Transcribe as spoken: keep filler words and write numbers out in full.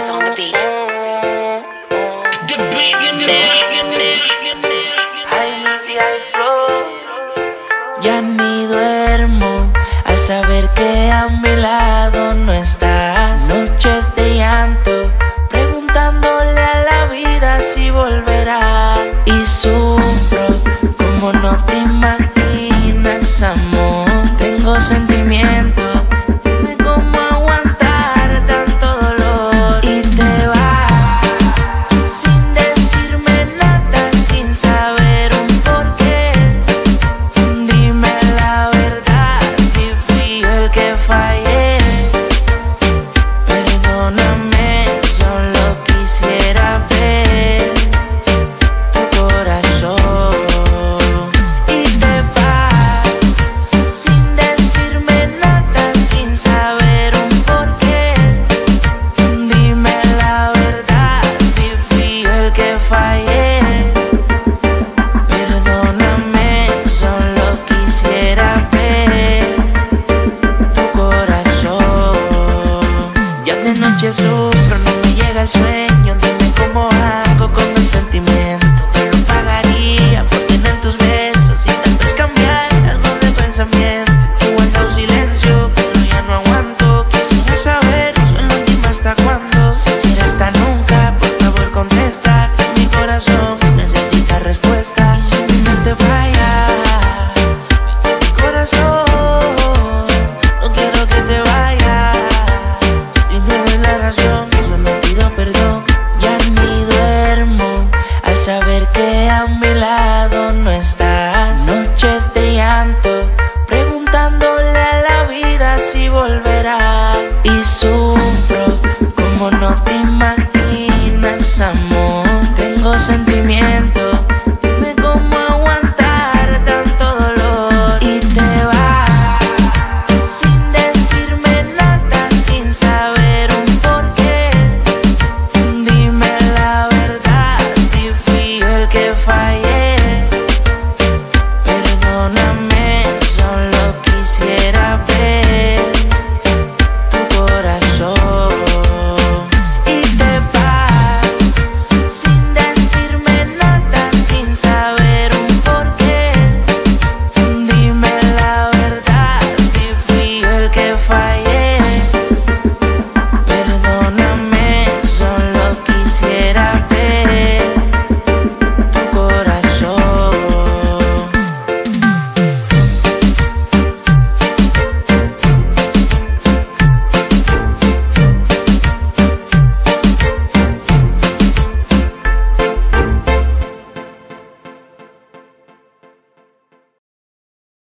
is on the beat. Ya ni duermo al saber que a mi lado no estás. Noches de llanto, preguntándole a la vida si volverá. Y sufro como no te imaginas, amor. Tengo sentimientos, dime cómo aguantar tanto dolor. Y te vas sin decirme nada, sin saber un porqué. Dime la verdad, si fui yo el que fallé. Perdóname, solo quisiera ver tu corazón. Y te vas sin decirme nada, sin saber un porqué. Dime la verdad, si fui yo el que fallé. Perdóname, solo quisiera ver tu corazón. Ya de noche soy